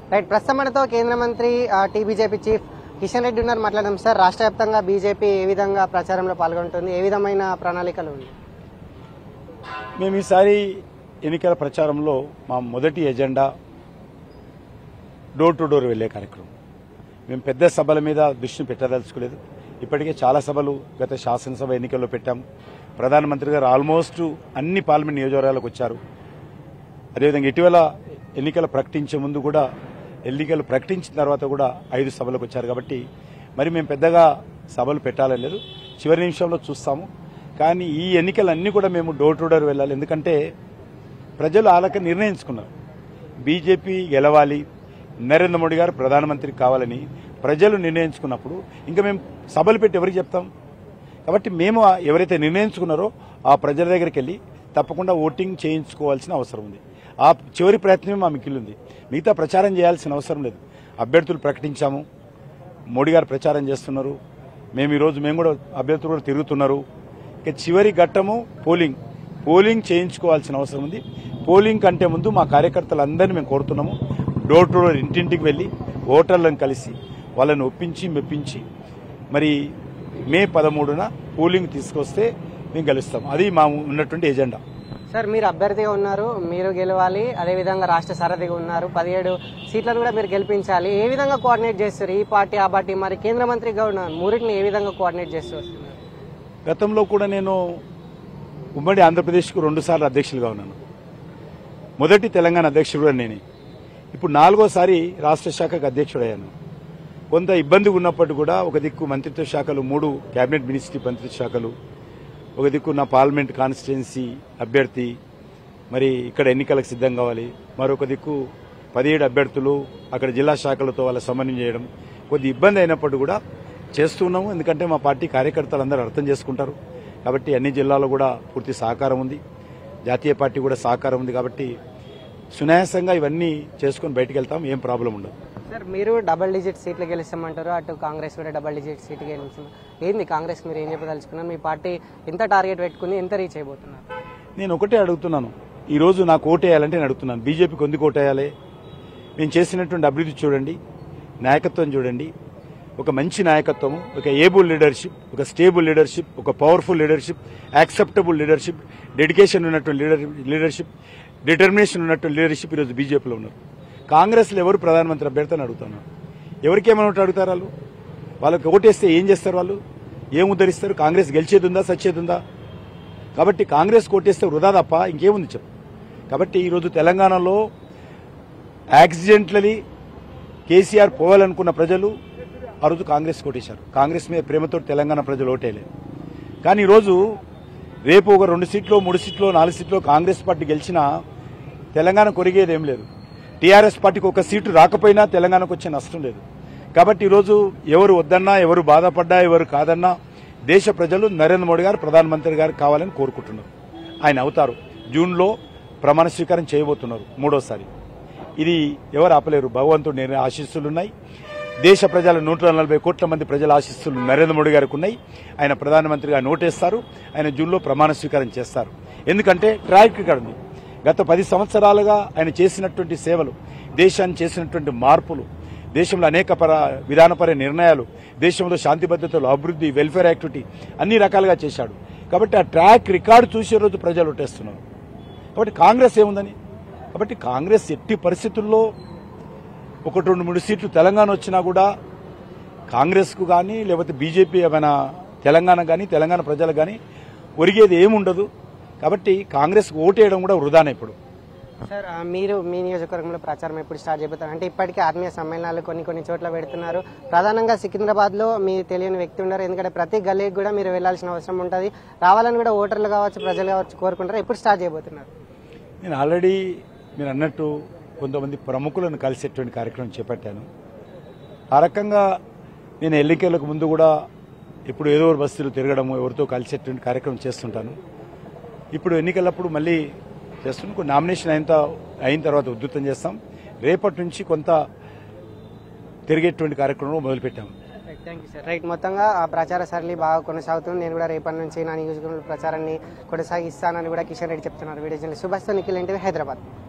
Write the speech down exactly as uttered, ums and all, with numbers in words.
Right ప్రస్తుతం మనతో కేంద్ర మంత్రి టీబీజేపీ చీఫ్ కిషన్ రెడ్డి ఉన్నారు. మాట్లాడదాం సార్. రాష్ట్ర వ్యాప్తంగా బీజేపీ ఏ విధంగా ప్రచారంలో పాల్గొంటుంది, ఏ విధమైన ప్రణాళికలు ఉంది? మేము ఈసారి ఎన్నికల ప్రచారంలో మా మొదటి ఎజెండా డోర్ టు డోర్ వెళ్లే కార్యక్రమం. మేము పెద్ద సభల మీద దృష్టిని పెట్టదలుచుకోలేదు. ఇప్పటికే చాలా సభలు గత శాసనసభ ఎన్నికల్లో పెట్టాం. ప్రధానమంత్రి గారు ఆల్మోస్ట్ అన్ని పార్లమెంట్ నియోజకవర్గాలకు వచ్చారు. అదేవిధంగా ఇటీవల ఎన్నికలు ప్రకటించే ముందు కూడా, ఎన్నికలు ప్రకటించిన తర్వాత కూడా ఐదు సభలకు వచ్చారు. కాబట్టి మరి మేము పెద్దగా సభలు పెట్టాలని లేదు, చివరి నిమిషంలో చూస్తాము. కానీ ఈ ఎన్నికలన్నీ కూడా మేము డోర్ టు డోర్ వెళ్ళాలి. ఎందుకంటే ప్రజలు ఆలక నిర్ణయించుకున్నారు, బీజేపీ గెలవాలి, నరేంద్ర మోడీ గారు ప్రధానమంత్రి కావాలని ప్రజలు నిర్ణయించుకున్నప్పుడు ఇంకా మేము సభలు పెట్టి ఎవరికి చెప్తాం? కాబట్టి మేము ఎవరైతే నిర్ణయించుకున్నారో ఆ ప్రజల దగ్గరికి వెళ్ళి తప్పకుండా ఓటింగ్ చేయించుకోవాల్సిన అవసరం ఉంది. ఆ చివరి ప్రయత్నమే మా మిగిలింది. మిగతా ప్రచారం చేయాల్సిన అవసరం లేదు. అభ్యర్థులు ప్రకటించాము, మోడీ గారు ప్రచారం చేస్తున్నారు, మేము ఈరోజు మేము కూడా అభ్యర్థులు కూడా తిరుగుతున్నారు. ఇక చివరి ఘట్టము పోలింగ్ పోలింగ్ చేయించుకోవాల్సిన అవసరం ఉంది. పోలింగ్ కంటే ముందు మా కార్యకర్తలందరినీ మేము కోరుతున్నాము, డోర్ టు డోర్ ఇంటింటికి వెళ్ళి ఓటర్లను కలిసి వాళ్ళని ఒప్పించి మెప్పించి మరి మే పదమూడున పోలింగ్ తీసుకొస్తే మేము గెలుస్తాం. అది మా ఉన్నటువంటి ఎజెండా. సార్, మీరు అభ్యర్థిగా ఉన్నారు, మీరు గెలవాలి, అదేవిధంగా రాష్ట్ర సారథిగా ఉన్నారు, పదిహేడు సీట్లను కూడా మీరు గెలిపించాలి. ఏ విధంగా కోఆర్డినేట్ చేస్తారు? ఈ పార్టీ ఆ పార్టీ, మరి కేంద్ర మంత్రిగా ఉన్నారు, మూడింటిని ఏ విధంగా కోఆర్డినేట్ చేస్తూ వస్తున్నారు? గతంలో కూడా నేను ఉమ్మడి ఆంధ్రప్రదేశ్కు రెండుసార్లు అధ్యక్షులుగా ఉన్నాను. మొదటి తెలంగాణ అధ్యక్షుడు కూడా నేనే. ఇప్పుడు నాలుగోసారి రాష్ట్ర శాఖకు అధ్యక్షుడయ్యాను. కొంత ఇబ్బంది ఉన్నప్పటికీ కూడా ఒక దిక్కు మంత్రిత్వ శాఖలు, మూడు కేబినెట్ మినిస్ట్రీ మంత్రిత్వ శాఖలు, ఒక దిక్కు నా పార్లమెంట్ కాన్స్టిట్యున్సీ అభ్యర్థి, మరి ఇక్కడ ఎన్నికలకు సిద్ధం కావాలి, మరొక దిక్కు పదిహేడు అభ్యర్థులు అక్కడ జిల్లా శాఖలతో వాళ్ళ సమన్వయం చేయడం కొద్ది ఇబ్బంది అయినప్పటికీ కూడా చేస్తున్నాము. ఎందుకంటే మా పార్టీ కార్యకర్తలు అందరూ అర్థం చేసుకుంటారు. కాబట్టి అన్ని జిల్లాల్లో కూడా పూర్తి సహకారం ఉంది, జాతీయ పార్టీ కూడా సహకారం ఉంది. కాబట్టి సునాయాసంగా ఇవన్నీ చేసుకుని బయటకు వెళ్తాం, ఏం ప్రాబ్లం ఉండదు. సార్, మీరు డబల్ డిజిట్ సీట్లు గెలుస్తామంటారు, అటు కాంగ్రెస్ కూడా డబల్ డిజిట్ సీట్లు గెలుస్తాం. ఏంది కాంగ్రెస్ మీరు ఏం చెప్పదలుచుకున్నారు? మీ పార్టీ ఎంత టార్గెట్ పెట్టుకుని ఎంత రీచ్ అయిపోతున్నారు? నేను ఒకటే అడుగుతున్నాను, ఈరోజు నాకు ఓటేయాలంటే నేను అడుగుతున్నాను, బీజేపీకి ఎందుకు ఓటేయాలి? మేము చేసినటువంటి అభివృద్ధి చూడండి, నాయకత్వం చూడండి, ఒక మంచి నాయకత్వము, ఒక ఏబుల్ లీడర్షిప్, ఒక స్టేబుల్ లీడర్షిప్, ఒక powerful leadership, acceptable leadership, dedication ఉన్నటువంటి లీడర్షిప్, డిటర్మినేషన్ ఉన్నటువంటి లీడర్షిప్ ఈరోజు బీజేపీలో ఉన్నారు. కాంగ్రెస్లో ఎవరు ప్రధానమంత్రి అభ్యర్థి అని అడుగుతున్నారు. ఎవరికేమైనా అడుగుతారు? వాళ్ళు వాళ్ళకి ఓటేస్తే ఏం చేస్తారు? వాళ్ళు ఏం ఉద్ధరిస్తారు? కాంగ్రెస్ గెలిచేది ఉందా, సచ్చేది ఉందా? కాబట్టి కాంగ్రెస్ ఓటేస్తే వృధా తప్ప ఇంకేముంది చెప్పు. కాబట్టి ఈరోజు తెలంగాణలో యాక్సిడెంట్లీ కేసీఆర్ పోవాలనుకున్న ప్రజలు ఆ రోజు కాంగ్రెస్ ఓటేశారు. కాంగ్రెస్ మీద ప్రేమతో తెలంగాణ ప్రజలు ఓటేయలేదు. కానీ ఈరోజు రేపు ఒక రెండు సీట్లు, మూడు సీట్లు, నాలుగు సీట్లు కాంగ్రెస్ పార్టీ గెలిచినా తెలంగాణ కొరిగేది ఏం లేదు. టీఆర్ఎస్ పార్టీకి ఒక సీటు రాకపోయినా తెలంగాణకు వచ్చే నష్టం లేదు. కాబట్టి ఈరోజు ఎవరు వద్దన్నా, ఎవరు బాధపడ్డా, ఎవరు కాదన్నా దేశ ప్రజలు నరేంద్ర మోడీ గారు ప్రధానమంత్రి గారు కావాలని కోరుకుంటున్నారు. ఆయన అవుతారు. జూన్లో ప్రమాణ స్వీకారం చేయబోతున్నారు మూడోసారి. ఇది ఎవరు ఆపలేరు. భగవంతుడి ఆశీస్సులున్నాయి. దేశ ప్రజల నూట నలభై కోట్ల మంది ప్రజల ఆశీస్సులు నరేంద్ర మోడీ గారికి ఉన్నాయి. ఆయన ప్రధానమంత్రిగా నోటేస్తారు. ఆయన జూన్లో ప్రమాణ స్వీకారం చేస్తారు. ఎందుకంటే ట్రాక్ రికార్డు ఉంది. గత పది సంవత్సరాలుగా ఆయన చేసినటువంటి సేవలు, దేశాన్ని చేసినటువంటి మార్పులు, దేశంలో అనేక పర విధానపర నిర్ణయాలు, దేశంలో శాంతి భద్రతలు, అభివృద్ధి, వెల్ఫేర్ యాక్టివిటీ అన్ని రకాలుగా చేశాడు. కాబట్టి ఆ ట్రాక్ రికార్డు చూసే రోజు ప్రజలు ఓటేస్తున్నారు. కాబట్టి కాంగ్రెస్ ఏముందని, కాబట్టి కాంగ్రెస్ ఎట్టి పరిస్థితుల్లో ఒకటి రెండు మూడు సీట్లు తెలంగాణ వచ్చినా కూడా కాంగ్రెస్కు కానీ లేకపోతే బీజేపీ ఏమైనా తెలంగాణ కానీ తెలంగాణ ప్రజలకు కానీ ఒరిగేది ఏముండదు. కాబట్టి కాంగ్రెస్ ఓటేయడం కూడా వృధానే. ఇప్పుడు సార్, మీరు మీ నియోజకవర్గంలో ప్రచారం ఎప్పుడు స్టార్ట్ చేయబోతారు? అంటే ఇప్పటికే ఆత్మీయ సమ్మేళనాలు కొన్ని కొన్ని చోట్ల పెడుతున్నారు. ప్రధానంగా సికింద్రాబాద్లో మీ తెలియని వ్యక్తి ఉన్నారు. ఎందుకంటే ప్రతి గల్లీకి కూడా మీరు వెళ్లాల్సిన అవసరం ఉంటుంది. రావాలని కూడా ఓటర్లు కావచ్చు, ప్రజలు కావచ్చు కోరుకుంటారు. ఎప్పుడు స్టార్ట్ చేయబోతున్నారు? నేను ఆల్రెడీ మీరు అన్నట్టు కొంతమంది ప్రముఖులను కలిసేటువంటి కార్యక్రమం చేపట్టాను. ఆ రకంగా నేను ఎన్నికలకు ముందు కూడా ఇప్పుడు ఏదో బస్తీలు తిరగడము, ఎవరితో కలిసేటువంటి కార్యక్రమం చేస్తుంటాను. ఇప్పుడు ఎన్నికలప్పుడు మళ్ళీ చేస్తున్నాం. కొన్ని నామినేషన్ అయిన అయిన తర్వాత ఉధృతం చేస్తాం. రేపటి నుంచి కొంత తిరిగేటువంటి కార్యక్రమం మొదలుపెట్టాము. Thank you sir. రైట్, మొత్తంగా ఆ ప్రచార సరళి బాగా కొనసాగుతుంది. నేను కూడా రేపటి నుంచి నా నియోజకవర్గంలో ప్రచారాన్ని కొనసాగిస్తానని కూడా కిషన్ రెడ్డి చెప్తున్నారు. వీడియో జర్నలిస్ట్ సుభాష్తో నిఖిల్ ఎన్టీవీ, హైదరాబాద్.